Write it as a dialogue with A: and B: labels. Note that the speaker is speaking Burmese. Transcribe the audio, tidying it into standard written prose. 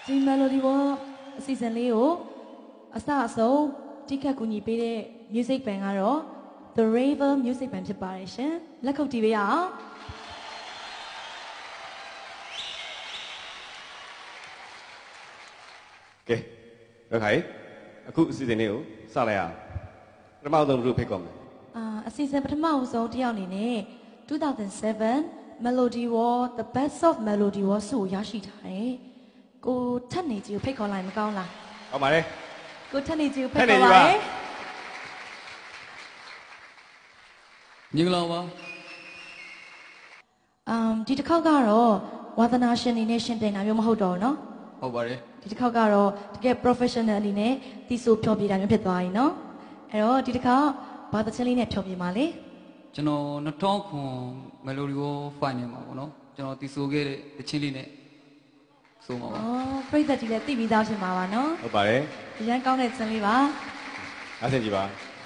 A: ဒီ melody ဘောအစီအစဉ်လေးကိုအစအဆုံးတိခတ်ကူညီပေးတဲ့ music band ကတော့ The Raver Music Band ဖြစ်ပါတယ်ရှင်လက်ခုပ်တီးပေးရအောင်
B: ကဲရခိုင်အခုအစီအစဉ်လေးကိုစလိုက်အောင်ပထမဆုံးဘယ်လိုဖိတ်ခေါ်မလဲ
A: အစီအစဉ်ပထမဆုံးတယောက်အနေနဲ့2007 Melody War The Best of Melody War ဆုကိုရရှိထားတယ်ကိုထက်နေကြီးကိုဖိတ်ခေါ်လိုက်မကောင်းလား
B: ဟုတ်ပါတယ်
A: ကိုထက်နေကြီးကိုဖိတ်ခေါ်ပါတယ်
C: မင်္ဂလာပါ
A: ဒီတစ်ခေါက်ကတော့ဝါသနာရှင်အနေနဲ့ရှင်တင်တာမျိုးမဟုတ်တော့ဘူးเนาะ
C: ဟုတ်ပါတယ်
A: ဒီတစ်ခေါက်ကတော့တကယ် professional အနေနဲ့တီးဆိုဖြောပြတာမျိုးဖြစ်သွားပြီเนาะအဲ့တော့ဒီတစ်ခေါက်ဘာသချင်းလေးနဲ့ဖြောပြမှာလဲ
C: ကျွန်တော်2009 Melody War Final မှာပေါ့နော်ကျွန်တော်တီးဆိုခဲ့တဲ့တချင်းလေးနဲ့ဆိုမှာပါ
A: ပရိသတ်ကြီးလည်းသိပြီးသားဖြစ်မှာပါเนาะ
B: ဟုတ်ပါတယ်
A: အရန်ကောင်းတဲ့သချင်းလေးပါ
B: အားဆင်ကြပါ